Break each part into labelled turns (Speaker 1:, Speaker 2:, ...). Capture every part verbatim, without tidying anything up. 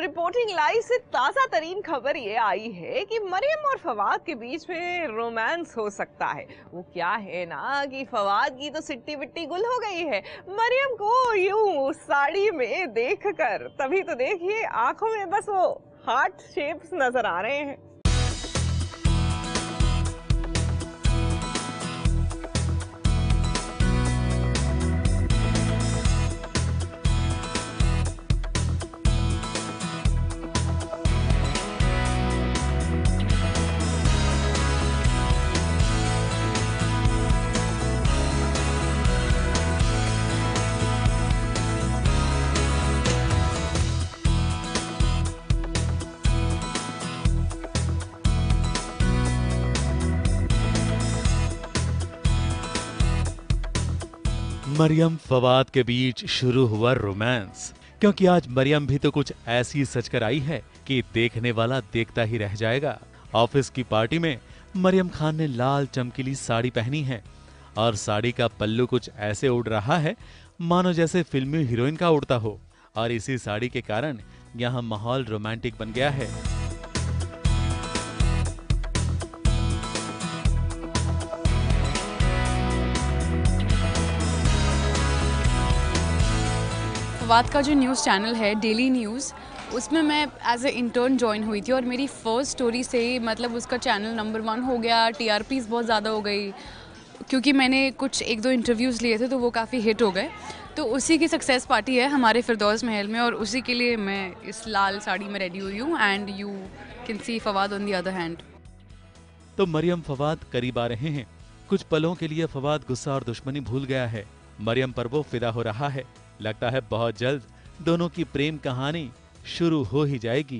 Speaker 1: Reporting live से ताजा तरीन खबर ये आई है कि मरियम और फवाद के बीच में रोमांस हो सकता है। वो क्या है ना कि फवाद की तो सिट्टी बिट्टी गुल हो गई है मरियम को यूं साड़ी में देखकर। तभी तो देखिए आंखों में बस वो हार्ट शेप्स नजर आ रहे हैं।
Speaker 2: मरियम फवाद के बीच शुरू हुआ रोमांस, क्योंकि आज मरियम भी तो कुछ ऐसी सच कर आई है कि देखने वाला देखता ही रह जाएगा। ऑफिस की पार्टी में मरियम खान ने लाल चमकीली साड़ी पहनी है और साड़ी का पल्लू कुछ ऐसे उड़ रहा है मानो जैसे फिल्मी हीरोइन का उड़ता हो, और इसी साड़ी के कारण यहाँ माहौल रोमांटिक बन गया है।
Speaker 3: फवाद का जो न्यूज़ चैनल है डेली न्यूज़, उसमें मैं एज ए इंटर्न ज्वाइन हुई थी और मेरी फर्स्ट स्टोरी से ही मतलब उसका चैनल नंबर वन हो गया। टीआरपीज़ बहुत ज़्यादा हो गई क्योंकि मैंने कुछ एक दो इंटरव्यूज़ लिए थे तो वो काफ़ी हिट हो गए। तो उसी की सक्सेस पार्टी है हमारे फिरदौस महल में और उसी के लिए मैं इस लाल साड़ी में रेडी हुई हूँ। And you can see Fawad on the other hand.
Speaker 2: तो मरियम फवाद करीब आ रहे हैं। कुछ पलों के लिए फवाद गुस्सा और दुश्मनी भूल गया है। मरियम पर वो फिदा हो रहा है। लगता है बहुत जल्द दोनों की प्रेम कहानी शुरू हो ही जाएगी।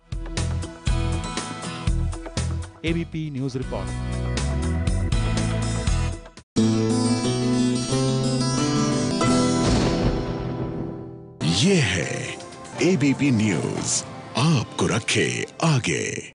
Speaker 2: ABP news report.
Speaker 4: ये है एबीपी न्यूज, आपको रखे आगे।